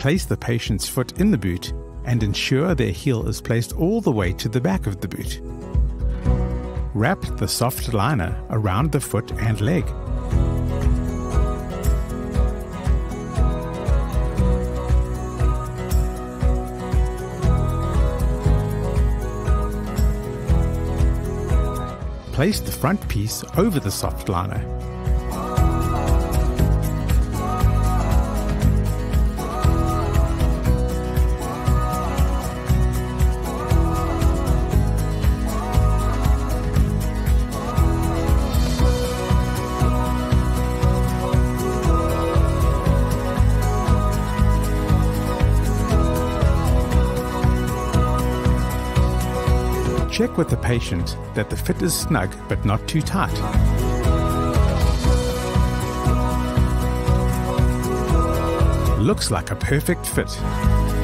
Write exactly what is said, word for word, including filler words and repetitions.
Place the patient's foot in the boot and ensure their heel is placed all the way to the back of the boot. Wrap the soft liner around the foot and leg. Place the front piece over the soft liner. Check with the patient that the fit is snug but not too tight. Looks like a perfect fit.